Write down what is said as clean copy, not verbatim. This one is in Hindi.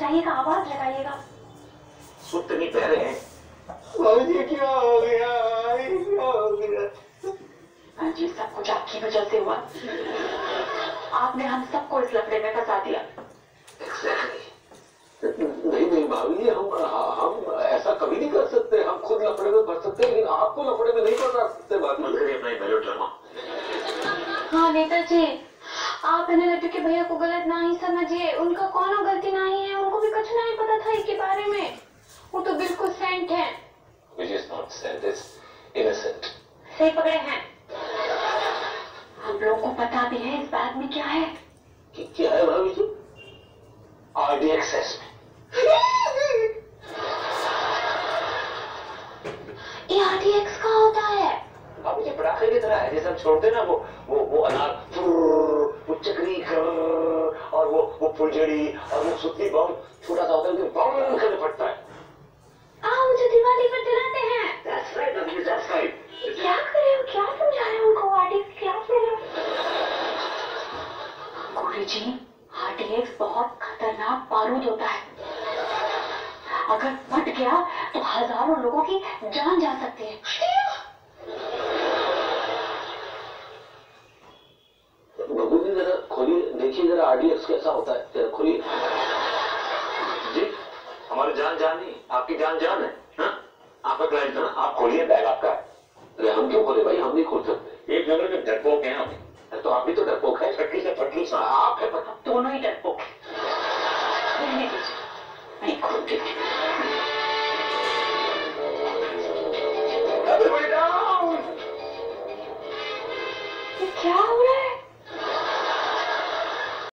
जाइएगा, आवाज लगाइएगा। सुत नहीं पह रहे हैं। भाभी क्या हो गया? क्या हो गया? जी सब कुछ आपकी वजह से हुआ। आपने हम सबको इस लफड़े में फंसा दिया। नहीं नहीं भाभी, हम ऐसा कभी नहीं कर सकते। हम खुद लफड़े में फंस सकते हैं, लेकिन आपको लफड़े में नहीं फंसा सकते। बात मत करिए अपना मेलो ड्रामा। हाँ नेताजी, आप इन्हें लड्डू के भैया को गलत ना ही समझिए। उनका कौन गलती नहीं है, उनको भी कुछ नहीं पता था इसके बारे में। वो तो बिल्कुल सेंट है। Which is not saint, is innocent. सही पकड़े हैं। हम लोगों को पता भी है इस बात में क्या है। क्या है भाभी जी? RDXS में। ये RDX का होता है। भाभी जी पटाखे की तरह है, जैसे हम छोड़ते ना वो अनार, वो चक्री और वो फुलझड़ी और वो सुतली बम छोटा सा होता है, लेकिन बम करके फटता है। मुझे दिवाली पर जलाते हैं। That's right, that's right. क्या कर रहे हो, क्या समझा रहे हो उनको? RDX क्लास ले रहे हो? गुरुजी, RDX बहुत खतरनाक बारूद होता है। अगर फट गया तो हजारों लोगों की जान जा सकती है। बबू जी जरा खोलिए, देखिए जरा RDX कैसा होता है, जरा खोलिए। जी हमारी जान जान नहीं, आपकी जान जान है। आपका क्लाइंट था ना, आप खोलिए, बैग आपका है। अरे हम क्यों खोले भाई, हम नहीं खोल सकते। एक नंबर के डरपोक हैं आप। तो आप भी तो डरपोक है। फटली से फटली सा आप है पता। दोनों ही डरपोक हैं। रहने दीजिए, मैं खोलती हूँ। Everybody down! ये क्या हो रहा है?